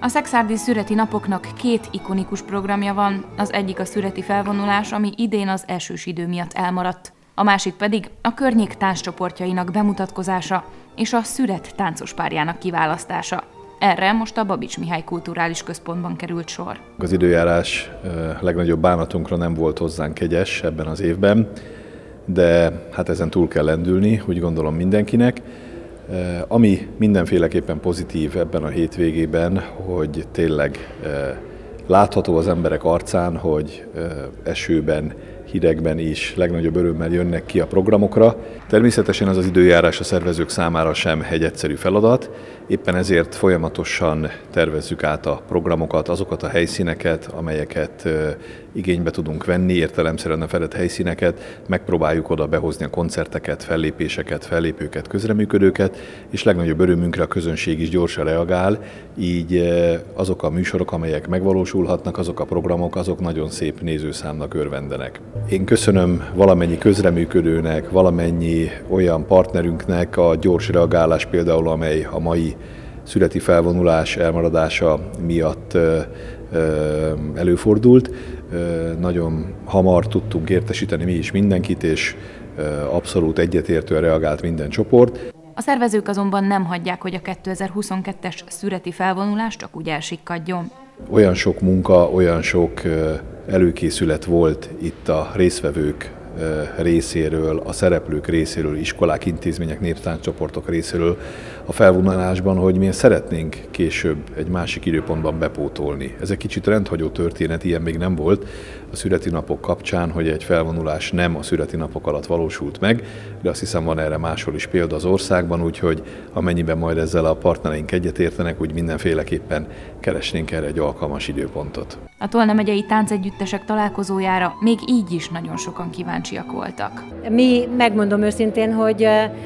szekszárdi szüreti napoknak két ikonikus programja van, az egyik a szüreti felvonulás, ami idén az esős idő miatt elmaradt, a másik pedig a környék tánccsoportjainak bemutatkozása és a Szüret táncospárjának kiválasztása. Erre most a Babits Mihály Kulturális Központban került sor. Az időjárás legnagyobb bánatunkra nem volt hozzánk kegyes ebben az évben, de hát ezen túl kell lendülni, úgy gondolom mindenkinek. Ami mindenféleképpen pozitív ebben a hétvégében, hogy tényleg látható az emberek arcán, hogy esőben, hidegben is legnagyobb örömmel jönnek ki a programokra. Természetesen az időjárás a szervezők számára sem egy egyszerű feladat, éppen ezért folyamatosan tervezzük át a programokat, azokat a helyszíneket, amelyeket igénybe tudunk venni, értelemszerűen a fedett helyszíneket, megpróbáljuk oda behozni a koncerteket, fellépéseket, fellépőket, közreműködőket, és legnagyobb örömünkre a közönség is gyorsan reagál, így azok a műsorok, amelyek megvalósulhatnak, azok a programok, azok nagyon szép nézőszámnak örvendenek. Én köszönöm valamennyi közreműködőnek, valamennyi olyan partnerünknek a gyors reagálás például, amely a mai szüreti felvonulás elmaradása miatt előfordult. Nagyon hamar tudtunk értesíteni mi is mindenkit, és abszolút egyetértően reagált minden csoport. A szervezők azonban nem hagyják, hogy a 2022-es szüreti felvonulás csak úgy elsikkadjon. Olyan sok munka, olyan sok előkészület volt itt a résztvevők részéről, a szereplők részéről, iskolák, intézmények, néptánccsoportok részéről a felvonulásban, hogy mi szeretnénk később egy másik időpontban bepótolni. Ez egy kicsit rendhagyó történet, ilyen még nem volt a szüreti napok kapcsán, hogy egy felvonulás nem a szüreti napok alatt valósult meg, de azt hiszem van erre máshol is példa az országban, úgyhogy amennyiben majd ezzel a partnereink egyetértenek, úgy mindenféleképpen keresnénk erre egy alkalmas időpontot. A Tolna megyei táncegyüttesek találkozójára még így is nagyon sokan kíváncsiak voltak. Mi, megmondom őszintén, hogy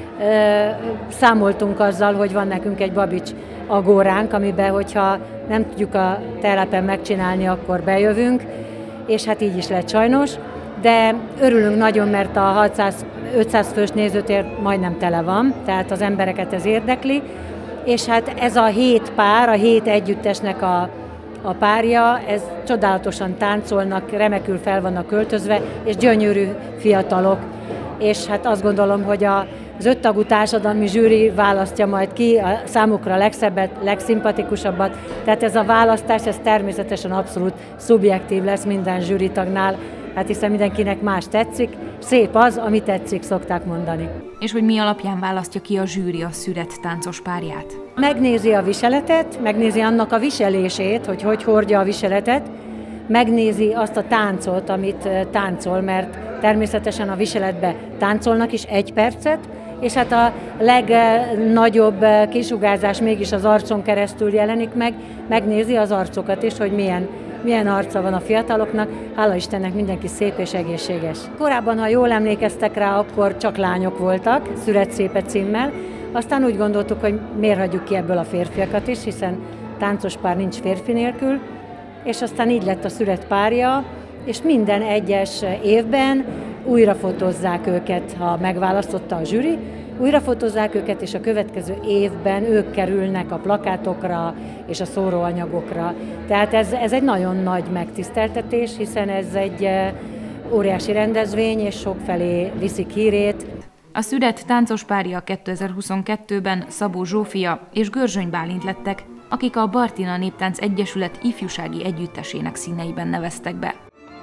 számoltunk azzal, hogy van nekünk egy Babits agóránk, amiben, hogyha nem tudjuk a telepen megcsinálni, akkor bejövünk, és hát így is lett sajnos, de örülünk nagyon, mert a 600-500 fős nézőtér majdnem tele van, tehát az embereket ez érdekli, és hát ez a 7 pár, a 7 együttesnek a párja, ez csodálatosan táncolnak, remekül fel vannak költözve, és gyönyörű fiatalok. És hát azt gondolom, hogy az 5 tagú társadalmi zsűri választja majd ki a számukra a legszebbet, legszimpatikusabbat. Tehát ez a választás, ez természetesen abszolút szubjektív lesz minden zsűritagnál, hát hiszen mindenkinek más tetszik. Szép az, ami tetszik, szokták mondani. És hogy mi alapján választja ki a zsűri a Szüret táncos párját? Megnézi a viseletet, megnézi annak a viselését, hogy hordja a viseletet, megnézi azt a táncot, amit táncol, mert természetesen a viseletbe táncolnak is 1 percet, és hát a legnagyobb kisugárzás mégis az arcon keresztül jelenik meg, megnézi az arcokat is, hogy milyen arca van a fiataloknak, hála Istennek mindenki szép és egészséges. Korábban, ha jól emlékeztek rá, akkor csak lányok voltak, Szüret szépe címmel, aztán úgy gondoltuk, hogy miért hagyjuk ki ebből a férfiakat is, hiszen táncos pár nincs férfi nélkül, és aztán így lett a Szüret párja, és minden egyes évben újra fotózzák őket, ha megválasztotta a zsűri, újra fotózzák őket, és a következő évben ők kerülnek a plakátokra és a szóróanyagokra. Tehát ez egy nagyon nagy megtiszteltetés, hiszen ez egy óriási rendezvény, és sokfelé viszik hírét. A Szüret táncos párja 2022-ben Szabó Zsófia és Görzsöny Bálint lettek, akik a Bartina Néptánc Egyesület ifjúsági együttesének színeiben neveztek be.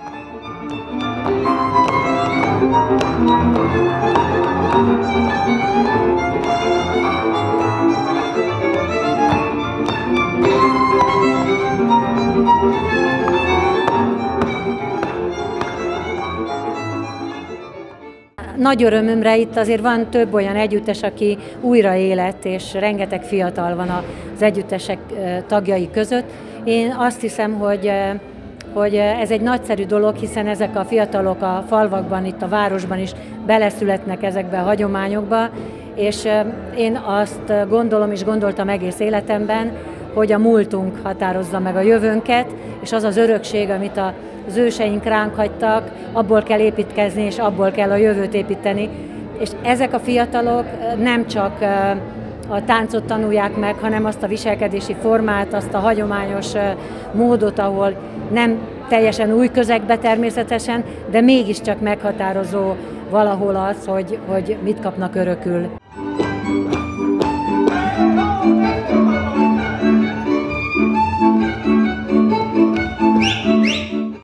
Nagy örömömre itt azért van több olyan együttes, aki újraélet, és rengeteg fiatal van az együttesek tagjai között. Én azt hiszem, hogy ez egy nagyszerű dolog, hiszen ezek a fiatalok a falvakban, itt a városban is beleszületnek ezekbe a hagyományokba, és én azt gondolom és gondoltam egész életemben, hogy a múltunk határozza meg a jövőnket, és az az örökség, amit az őseink ránk hagytak, abból kell építkezni, és abból kell a jövőt építeni. És ezek a fiatalok nem csak a táncot tanulják meg, hanem azt a viselkedési formát, azt a hagyományos módot, ahol nem teljesen új közegbe természetesen, de mégiscsak meghatározó valahol az, hogy mit kapnak örökül.